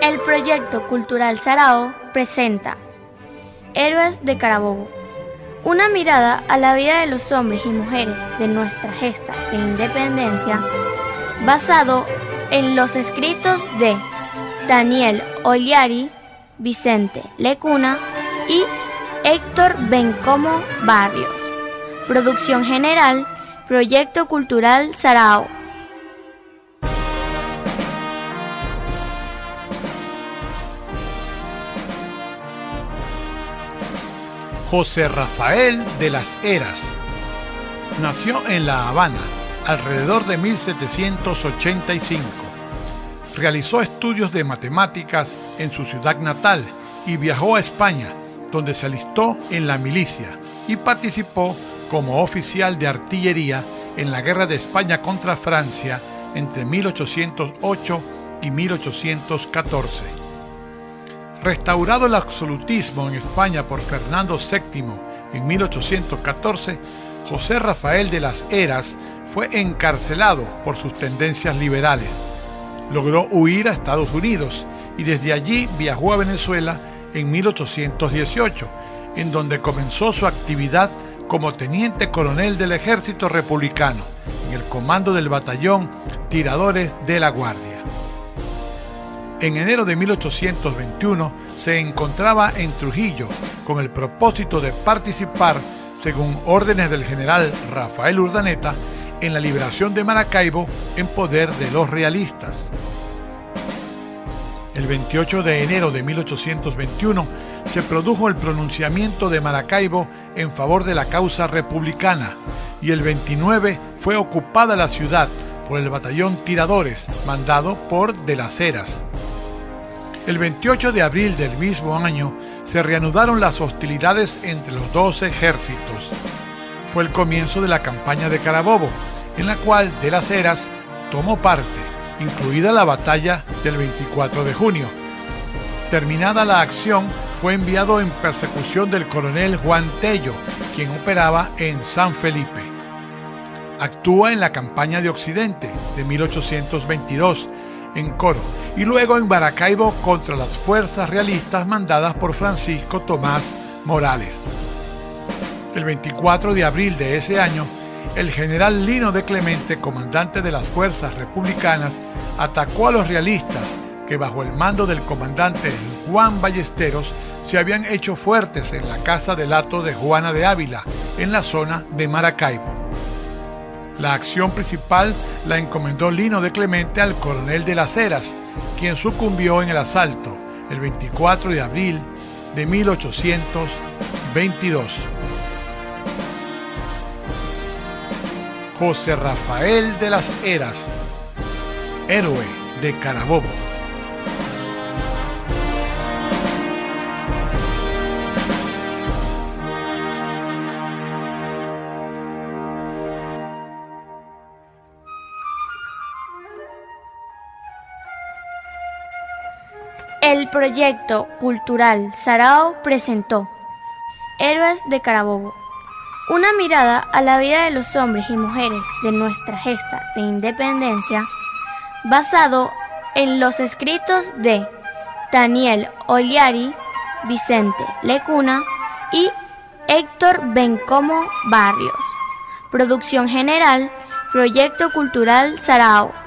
El proyecto cultural Sarao presenta Héroes de Carabobo, una mirada a la vida de los hombres y mujeres de nuestra gesta de independencia, basado en los escritos de Daniel Oliari, Vicente Lecuna y Héctor Bencomo Barrios. Producción general, Proyecto Cultural Sarao. José Rafael de las Heras nació en La Habana alrededor de 1785. Realizó estudios de matemáticas en su ciudad natal y viajó a España, donde se alistó en la milicia y participó como oficial de artillería en la Guerra de España contra Francia entre 1808 y 1814. Restaurado el absolutismo en España por Fernando VII en 1814, José Rafael de las Heras fue encarcelado por sus tendencias liberales. Logró huir a Estados Unidos y desde allí viajó a Venezuela en 1818, en donde comenzó su actividad como teniente coronel del Ejército Republicano, en el comando del batallón Tiradores de la Guardia. En enero de 1821 se encontraba en Trujillo con el propósito de participar, según órdenes del general Rafael Urdaneta, en la liberación de Maracaibo en poder de los realistas. El 28 de enero de 1821 se produjo el pronunciamiento de Maracaibo en favor de la causa republicana y el 29 fue ocupada la ciudad por el batallón Tiradores, mandado por De las Heras. El 28 de abril del mismo año se reanudaron las hostilidades entre los dos ejércitos. Fue el comienzo de la campaña de Carabobo, en la cual De las Heras tomó parte, incluida la batalla del 24 de junio. Terminada la acción, fue enviado en persecución del coronel Juan Tello, quien operaba en San Felipe. Actúa en la campaña de Occidente de 1822, en Coro, y luego en Maracaibo contra las fuerzas realistas mandadas por Francisco Tomás Morales. El 24 de abril de ese año, el general Lino de Clemente, comandante de las fuerzas republicanas, atacó a los realistas que bajo el mando del comandante Juan Ballesteros se habían hecho fuertes en la casa del hato de Juana de Ávila, en la zona de Maracaibo. La acción principal la encomendó Lino de Clemente al coronel de las Heras, quien sucumbió en el asalto el 24 de abril de 1822. José Rafael de las Heras, héroe de Carabobo. El proyecto cultural Sarao presentó Héroes de Carabobo, una mirada a la vida de los hombres y mujeres de nuestra gesta de independencia, basado en los escritos de Daniel Oliari, Vicente Lecuna y Héctor Bencomo Barrios. Producción general, Proyecto Cultural Sarao.